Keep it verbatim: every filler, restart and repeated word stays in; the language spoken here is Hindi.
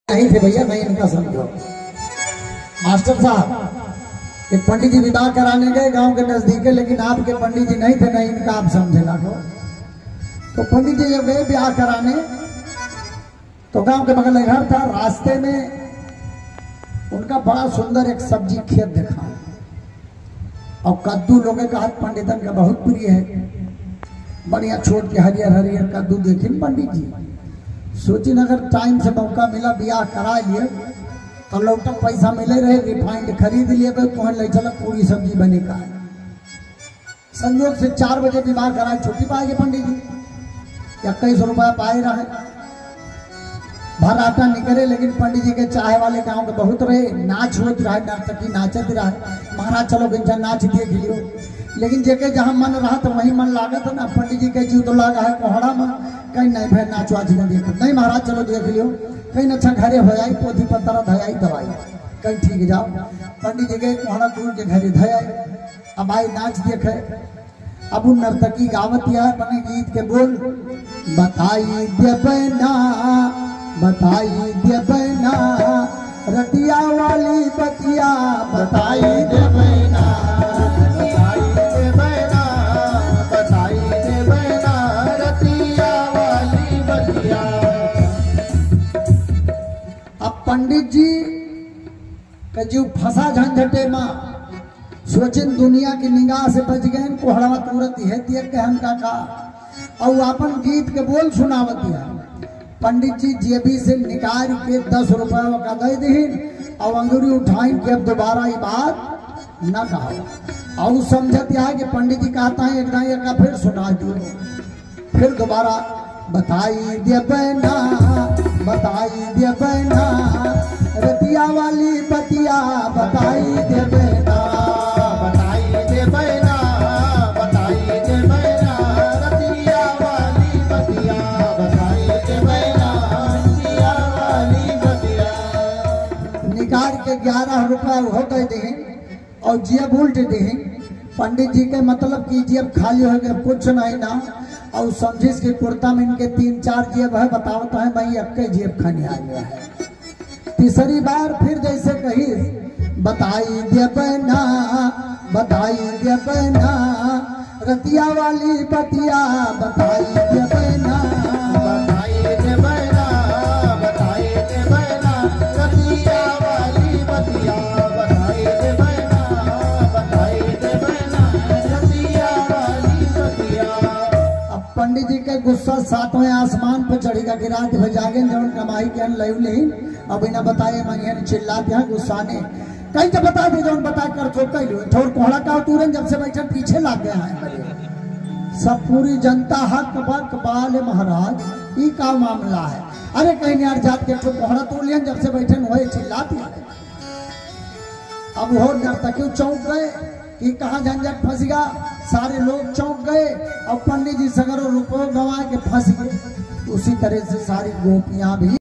नहीं थे भैया, नहीं इनका समझो। मास्टर साहब, ये पंडित जी विवाह कराने गए गांव के नजदीक है, लेकिन आपके पंडित जी नहीं थे, नहीं इनका आप समझे लागो। तो पंडित जी जब गए ब्याह कराने, तो गांव के बगल में घर था, रास्ते में उनका बड़ा सुंदर एक सब्जी खेत देखा, और कद्दू लोगों का हाथ पंडितन का बहुत प्रिय है। बढ़िया छोट के हरियर हरियर कद्दू देखिन पंडित जी, सोचिन अगर टाइम से मौका मिला ब्याह करा लिए तो लौटक पैसा मिले रहे, रिफाइंड खरीद लिए तो तुहन ले चल पूरी सब्जी बने का। संयोग से चार बजे विवाह करा, छुट्टी पाएंगे पंडित जी, इक्कीस रुपया पाए रहे, भर आटा निकले। लेकिन पंडित जी के चाहे वाले गांव के बहुत रहे, नाच होत रहा, नर्तकी नाचत रहा, महाराज चलो गिंजा नाच देख लियो। लेकिन जेके जहां मन रहा तो वही मन लागत है ना। पंडित जी के जीव तो लागा है कोहड़ा में, कहीं नहीं भाई नाच वाच न देख, नहीं महाराज चलो देख लियो, कहीं अच्छा घरे हो जाए, पोथी पत्रा धयाई दवाई, कहीं ठीक जाओ। पंडित जी के कोहड़ा दूर के घरे धयाई, अब आई नाच देखे। अब उन नर्तकी गावत है बने गीत के बोल, बताई दे बना बताई दे बना रतिया वाली बतिया, बताई दे बना बताई दे बना बताई दे बना रतिया वाली बतिया। अब पंडित जी का जो फंसा झंझटे में, सोचिन दुनिया की निगाह से बच गए, कोहड़ा तुरंत है देख के हम का का और अपन गीत के बोल सुनावत है। पंडित जी जेबी से निकाल के दस रुपया का दे दीन और अंगूरी उठाई के अब दोबारा ये बात न कहा। और समझत है कि पंडित जी कहता है एक दाई का फिर सुना दो, फिर दोबारा बताई दे बना बताई दे बना रतिया वाली बतिया, बताई दे बना बताई दे बना बताई दे बना रतिया वाली बतिया, बताई दे बना रतिया वाली बतिया। निकाल के ग्यारह रुपया हो गए दे और जेब उल्ट दे। पंडित जी के मतलब की जेब खाली हो गए, कुछ नहीं ना। और समझिस के कुर्ता में इनके तीन चार जेब है, बतावता है भाई अक्के जेब खाने आ गया है। तीसरी बार फिर जैसे कही, बताई दे बना बताई दे बना रतिया वाली बतिया, बताई दे बना बताई दे बना बताई दे बना रतिया वाली बतिया, बताई दे बना बताई दे बना रतिया वाली बतिया। अब पंडित जी के गुस्सा सातवें आसमान पर चढ़ेगा कि रात भजागे जब कमाई के लयु नहीं। अब इन्हें बताए मैं चिल्लाते हैं गुस्सा ने, कहीं तो बता दे जौन बता कर तो कही छोड़ कोहड़ा का तुरंत जब से बैठे पीछे लग गया है। सब पूरी जनता हक बक बाल महाराज, ये का मामला है? अरे कहीं यार जात के तो कोहड़ा तोड़ लिया जब से बैठे हुए चिल्लाते हैं। अब वो नर्तकी चौंक गए कि कहाँ झंझट फंस गया, सारे लोग चौंक गए और पंडित जी सगरों रुपये गंवा के फंस गए। उसी तरह से सारी गोपियां भी